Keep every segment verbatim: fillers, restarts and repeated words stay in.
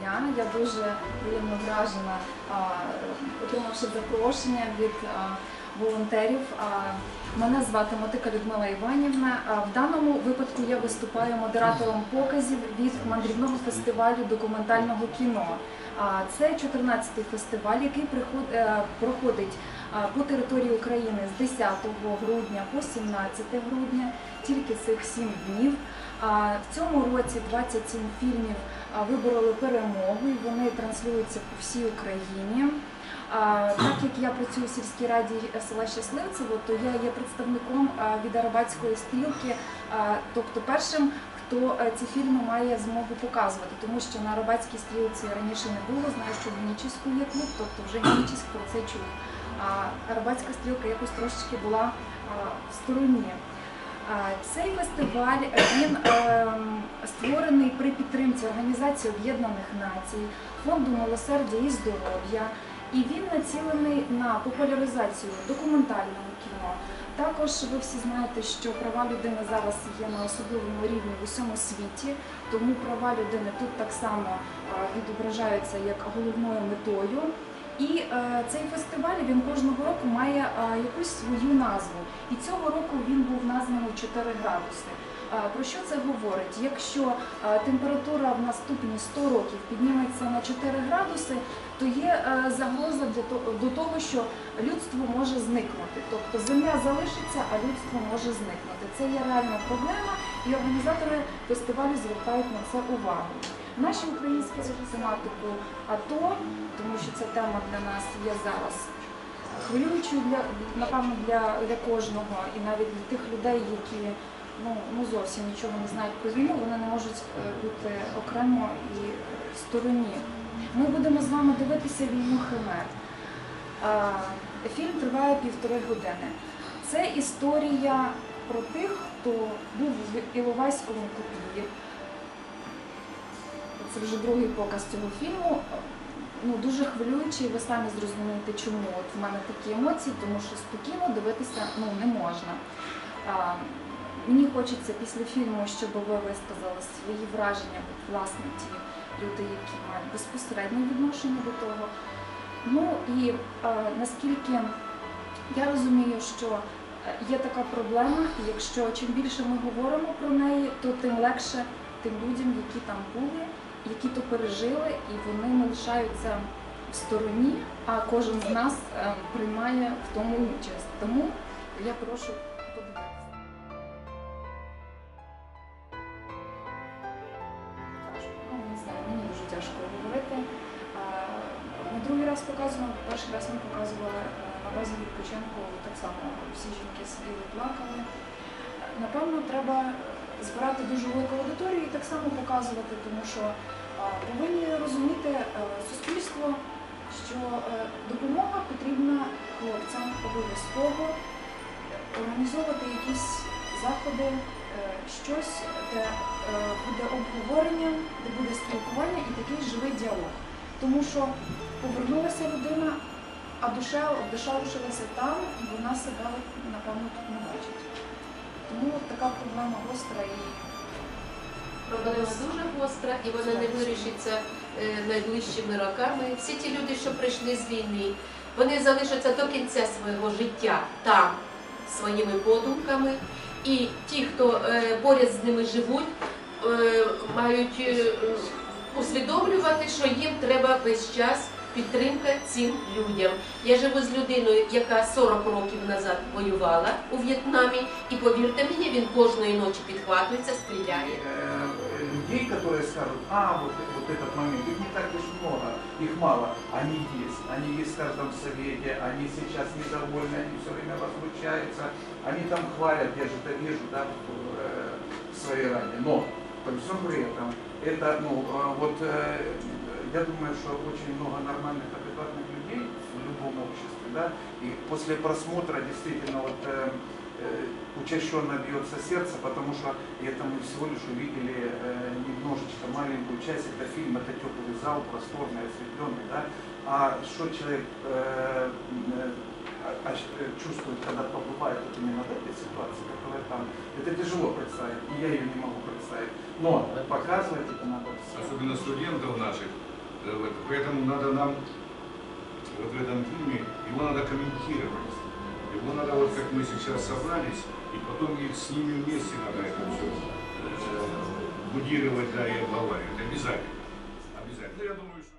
дня. Я дуже приємно вражена, отримавши запрошення від волонтерів. Мене звати Мотика Людмила Іванівна. В даному випадку я виступаю модератором показів від мандрівного фестивалю документального кіно. Це чотирнадцятий фестиваль, який проходить по території України з десятого грудня по сімнадцяте грудня, тільки цих сім днів. В цьому році двадцять сім фільмів вибороли перемогу і вони транслюються по всій Україні. Так як я працюю в сільській раді села Щасливцево, то я є представником від Арабатської стрілки, тобто першим, хто ці фільми має змогу показувати, тому що на Арабатській стрілці раніше не було, знаю, що в Генічеську є клуб, тобто вже Генічеськ про це чув. А Арабатська стрілка якось трошечки була в стороні. Цей фестиваль, він е, створений при підтримці Організації Об'єднаних Націй, Фонду милосердя і здоров'я, і він націлений на популяризацію документального кіно. Також ви всі знаєте, що права людини зараз є на особливому рівні в усьому світі, тому права людини тут так само відображаються як головною метою. І е, цей фестиваль, він кожного року має е, якусь свою назву. І цього року він був названий чотири градуси. Е, про що це говорить? Якщо е, температура в наступні сто років підніметься на чотири градуси, то є е, загроза для того, до того, що людство може зникнути. Тобто земля залишиться, а людство може зникнути. Це є реальна проблема, і організатори фестивалю звертають на це увагу. Наші українські тематику АТО, тому що ця тема для нас є зараз хвилюючою, для, напевно, для, для кожного, і навіть для тих людей, які ну, ну, зовсім нічого не знають про війну, вони не можуть бути окремо і в стороні. Ми будемо з вами дивитися «Війну химер». Фільм триває півтори години. Це історія про тих, хто був в Іловайському котлі. Це вже другий показ цього фільму. Ну, дуже хвилюючий, ви самі зрозумієте, чому. От в мене такі емоції, тому що спокійно дивитися ну, не можна. А, мені хочеться після фільму, щоб ви висказали свої враження, от, власне, ті люди, які мають безпосереднє відношення до того. Ну і а, наскільки я розумію, що є така проблема, і якщо чим більше ми говоримо про неї, то тим легше тим людям, які там були, які то пережили, і вони не лишаються в стороні, а кожен з нас е, приймає в тому участь. Тому я прошу подивитися. Ну, не знаю, мені дуже тяжко говорити. Ми другий раз показуємо, перший раз ми показували на базі відпочинку, так само всі жінки сиділи, плакали. Напевно, треба збирати дуже велику аудиторію і так само показувати, тому що повинні розуміти суспільство, що допомога потрібна хлопцям обов'язково, організовувати якісь заходи, щось, де буде обговорення, де буде спілкування і такий живий діалог. Тому що повернулася людина, а душа, душа лишилася там, і вона себе, напевно, тут не бачить. Тому така проблема гостра і... Проблема дуже гостра, і вона не вирішиться найближчими роками. Всі ті люди, що прийшли з війни, вони залишаться до кінця свого життя там, своїми подумками. І ті, хто поряд з ними живуть, мають усвідомлювати, що їм треба весь час підтримка цим людям. Я живу з людиною, яка сорок років назад воювала у В'єтнамі, і повірте мені, він кожної ночі підхватується, стріляє. Людей, которые скажут, а, вот, вот этот момент, их не так уж много, их мало, они есть, они есть в каждом совете, они сейчас недовольны, они все время возмущаются, они там хвалят, я же это вижу, да, в, в своей ране, но при всем при этом, это, ну, вот, я думаю, что очень много нормальных, адекватных людей в любом обществе, да, и после просмотра действительно вот э, э, учащенно бьется сердце, потому что это мы всего лишь увидели э, немножечко маленькую часть, это фильм, это теплый зал, просторный, осветленный, да, а что человек э, э, чувствует, когда побывает вот именно в этой ситуации, которая там, это тяжело представить, и я ее не могу представить, но показывать это надо. Особенно студентов наших. Э, вот, поэтому надо нам вот в этом фильме, его надо комментировать. Его надо, вот как мы сейчас собрались, и потом и с ними вместе надо это все э, будировать, да, и обговаривать. Обязательно. Обязательно. Ну, я думаю, что...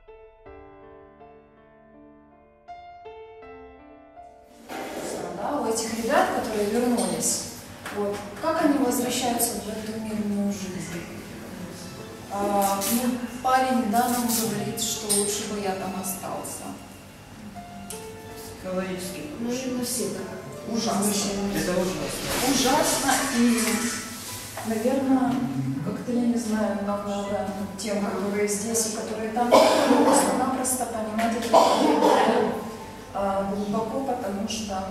Да, у этих ребят, которые вернулись, вот, как они возвращаются в эту мирную жизнь? А, ну, парень, да, нам говорит, что лучше бы я там остался. Психологически. Наверное, все так. Ужасно. Это ужасно. Ужасно и, наверное, как-то, я не знаю, надо тем, которые здесь и которые там, просто-напросто понимать это а, глубоко, потому что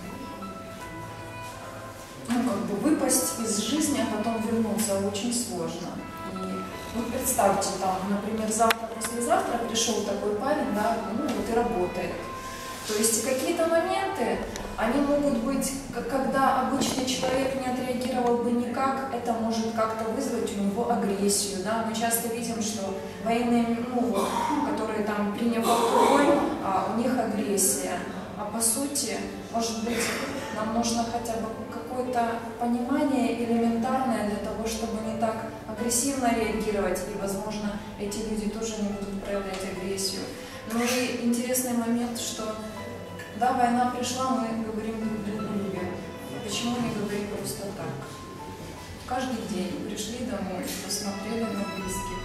ну, как бы выпасть из жизни, а потом вернуться очень сложно. И вот представьте, там, например, завтра, послезавтра пришел такой парень, да, ну вот и работает. То есть какие-то моменты, они могут быть, когда обычный человек не отреагировал бы никак, это может как-то вызвать у него агрессию. Да? Мы часто видим, что военные, ну, вот, которые там приняв алкоголь, а, у них агрессия. А по сути, может быть, нам нужно хотя бы какое-то понимание элементарное для того, чтобы не так агрессивно реагировать, и, возможно, эти люди тоже не будут проявлять агрессию. Но и интересный момент, что да, война пришла, мы говорим друг другу любя. Почему не говорим просто так? Каждый день пришли домой, посмотрели на близких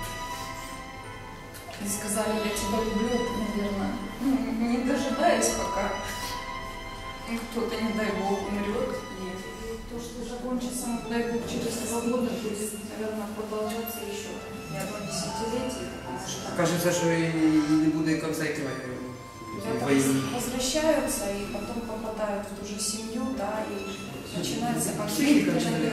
и сказали, я тебя люблю, наверное, ну, не дожидаясь, пока кто-то, не дай бог, умрет. И то, что закончится, дай бог, через два года будет, наверное, продолжаться еще не одно десятилетие. Кажется, что и не будет конца и края. Возвращаются и потом попадают в ту же семью, да, и начинается конфликт.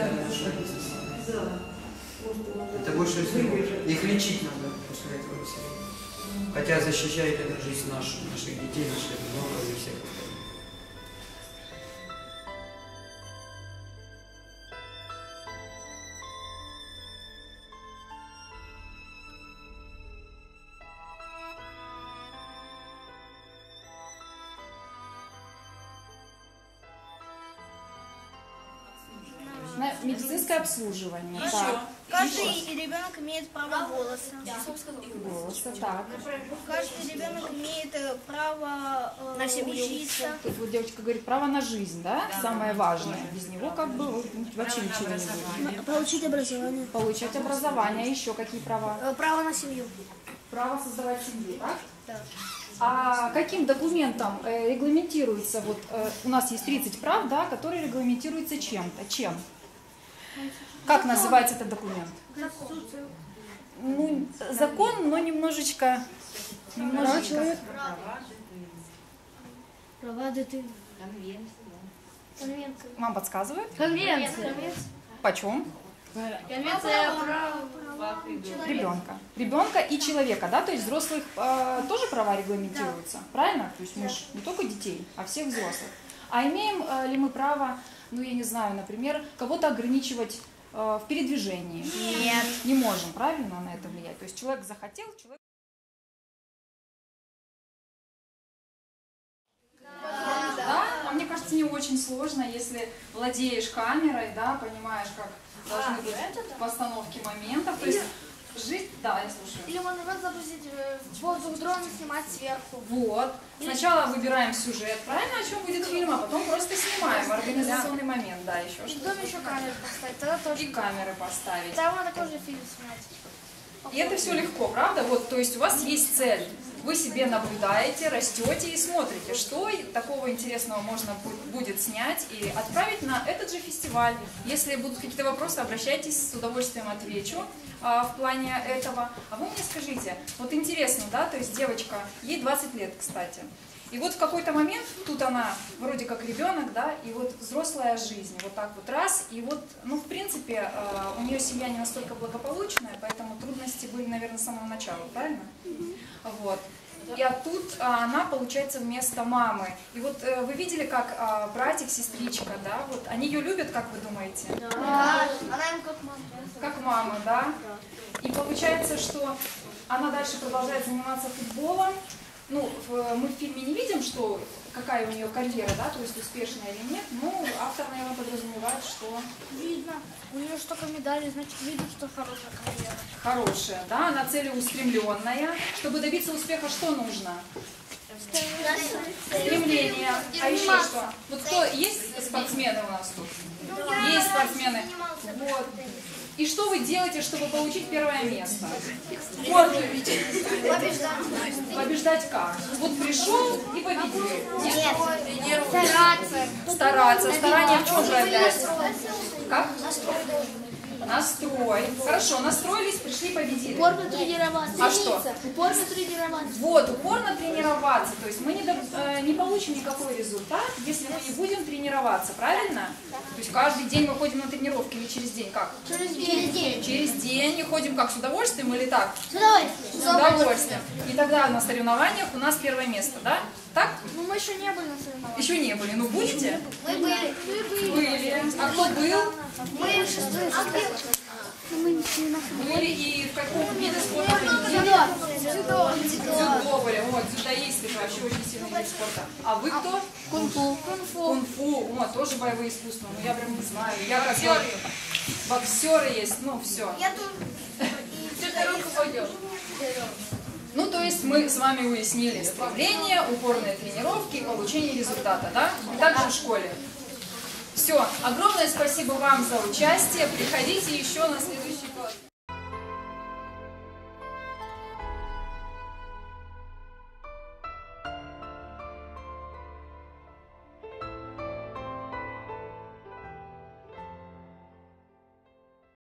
Это больше всего. Их лечить надо после этого всего. Хотя защищает это жизнь нашу, наших детей, наших внуков и всех остальных. Медицинское обслуживание. Так. Каждый ребенок имеет право голоса. Голоса, так. Каждый ребенок имеет э, право э, На семью. учиться. Тут вот девочка говорит, право на жизнь, да? Самое важное. Без него как бы вот, вообще ничего не будет. Получить образование. Получать образование. Еще какие права? Э, Право на семью. Право создавать семью, так? Да. А каким документом э, регламентируется, вот э, у нас есть тридцать прав, да, которые регламентируются чем-то, чем? Как называется этот документ? Ну, закон, но немножечко... немножечко... Права дитини. Конвенция. Вам подсказывают? Конвенция. Почем? Конвенция прав Ребенка. Ребенка и человека, да, то есть взрослых э, тоже права регламентируются, правильно? То есть мы же не только детей, а всех взрослых. А имеем э, ли мы право, ну я не знаю, например, кого-то ограничивать э, в передвижении? Нет. Не можем, правильно, на это влиять? То есть человек захотел, человек... Да? А мне кажется, не очень сложно, если владеешь камерой, да, понимаешь, как должны быть постановки моментов. То есть жить, да, я слушаю. Или можно запустить в воздух дрон и снимать сверху. Вот. Сначала выбираем сюжет, правильно, о чем будет фильм, а потом просто снимаем. Организационный момент, да, еще И что-то. потом еще камеру поставить, тогда тоже. И камеры поставить. Там надо тоже фильм снять. И это все легко, правда? Вот, то есть у вас есть цель. Вы себе наблюдаете, растете и смотрите, что такого интересного можно будет снять и отправить на этот же фестиваль. Если будут какие-то вопросы, обращайтесь, с удовольствием отвечу а, в плане этого. А вы мне скажите, вот интересно, да, то есть девочка, ей двадцать лет, кстати, И вот в какой-то момент, тут она вроде как ребенок, да, и вот взрослая жизнь, вот так вот раз, и вот, ну, в принципе, у нее семья не настолько благополучная, поэтому трудности были, наверное, с самого начала, правильно? Вот. И а тут а, она, получается, вместо мамы. И вот э, вы видели, как а, братик, сестричка, да, вот, они ее любят, как вы думаете? Да. Она им как мама. Как мама, да? И получается, что она дальше продолжает заниматься футболом. Ну, в, мы в фильме не видим, что какая у нее карьера, да, то есть успешная или нет, но автор, наверное, подразумевает, что... Видно. У нее столько медалей, значит, видно, что хорошая карьера. Хорошая, да, она целеустремленная. Чтобы добиться успеха, что нужно? Стремление. А еще что? Вот кто, есть спортсмены у нас тут? Есть спортсмены. Вот. И что вы делаете, чтобы получить первое место? Побеждать. Побеждать как? Вот пришел и победил. Нет. Стараться. Стараться. Старание в чем проявляется? Как? Настрой должен. Настрой. Хорошо, настроились, пришли, победили. Упорно тренироваться. А что? Упорно тренироваться. Вот, упорно тренироваться. То есть мы не, до- э, не получим никакой результат, если мы не будем тренироваться, правильно? То есть каждый день мы ходим на тренировки или через день как? Через день. Через день и ходим как, с удовольствием или так? С удовольствием. С удовольствием. И тогда на соревнованиях у нас первое место, да? Так? Ну, мы еще не были на соревнованиях. Еще не были. Ну будете? Мы были. Мы были. Были. А кто был? Мы шестой. А где? Мы не на Были и в каком виде спорта победили? Дзюдо. Дзюдо были. Вот, дзюдоисты, это вообще очень сильный вид спорта. А вы кто? Кунг-фу. Кунг-фу. Кунг-фу. Вот, тоже боевые искусства. Ну, я прям не знаю. Я боксеры. Боксеры есть, ну, все. Я тут. руку пойдешь. Ну, то есть мы с вами уяснили стремление, упорные тренировки и получение результата, да? Также в школе. Все. Огромное спасибо вам за участие. Приходите еще на следующий